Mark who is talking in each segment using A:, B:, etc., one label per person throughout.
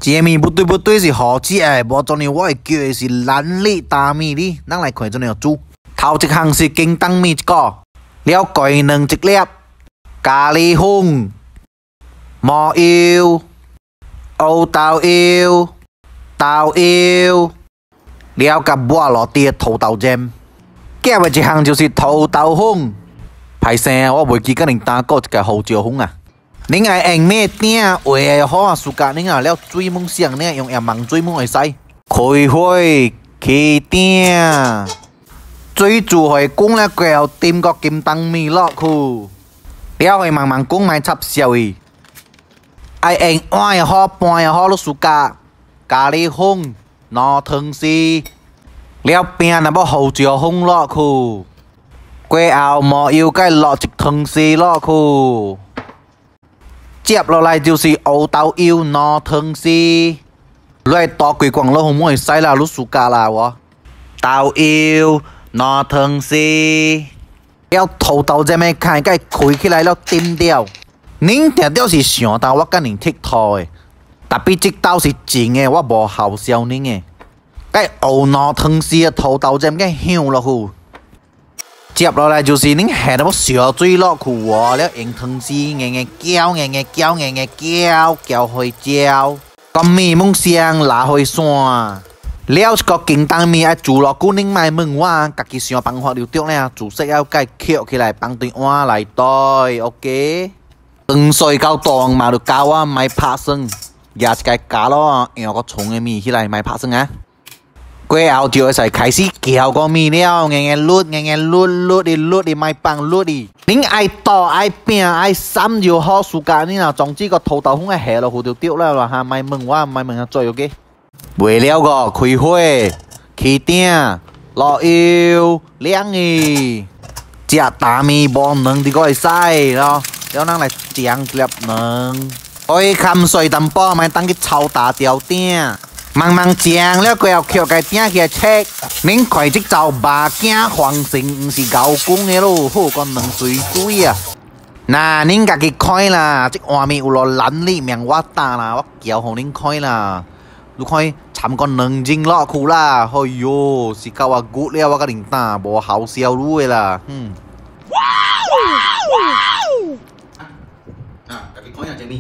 A: 这米不对是好食的，无做呢我会叫的是蓝粒大米哩，咱来看做呢煮。头一项是金灯米一个，了鸡卵一粒，咖喱粉、麻油、黑豆油、豆油，了甲抹落地的土豆酱。夹的一项就是土豆粉，歹势我袂记甲恁打过一个胡椒粉啊。恁爱用咩鼎画的好啊，自家恁啊了水焖上呢，用盐芒水焖会使。开火起鼎，水煮会滚了过后，点个金灯米落去，了会慢慢滚，莫插烧伊。爱用碗也好，盘也好，你自家。咖喱粉、拿汤丝，了饼若要胡椒粉落去，过后麻油该落一汤丝落去。接落来就是黑豆油、拿汤丝，你倒规罐落去会使啦，你自家啦我。豆油、拿汤丝，了土豆这么开该开起来了点掉。恁定掉是上豆，我甲恁剔土的，特别这豆是真的，我无好笑恁的。该黑拿汤丝的土豆这么该香落去。接落来就是恁下要烧水落去喎，了用汤丝硬硬搅，搅花椒，个面焖香，拉花散。了一个金灯面爱煮落久，恁莫问我，家己想办法就对了。煮熟要该捡起来放对碗内底 ，OK。汤水够大嘛，就教我莫拍算，也一个加咯，用个葱的面起来莫拍算啊。过后就会使开始搅个面了，硬捋伊，莫放捋伊。恁爱倒爱饼爱散就好，自家恁啊，总之个土豆粉下落去就对了啦哈，莫问我，莫问做 OK。为了个开火，起鼎，落油，凉伊，食大面无卵就会使咯。了咱来酱一粒卵，可以砍碎淡薄，莫当去炒大条鼎。慢慢酱了过后，捡个鼎起来切。恁看这招肉镜方形，毋是牛公的咯，好个两水啊！那恁家己看啦，这外面有落蓝里面我打啦，我叫互恁看啦。你看掺个两斤落去啦，哎哟，是够我骨了，我甲恁打，无好笑路的啦，家己看下这面。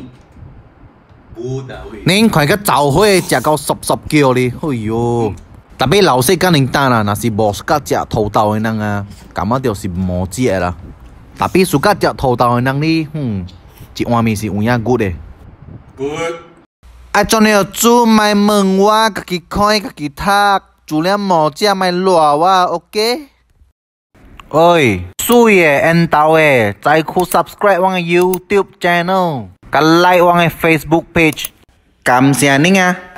A: 恁看个灶火食到湿叫哩，哎哟！特别老细甲恁打啦，若是无甲食土豆的人啊，感觉就是无食啦。特别喜欢食土豆的人哩，一碗面是有影骨的。啊，做了煮莫问我，家己看家己读，煮了无食莫赖我 ，OK？ 喂，水的、缘投的，再去 subscribe 我的 YouTube channel。甲 like 我的 Facebook page，感谢恁啊！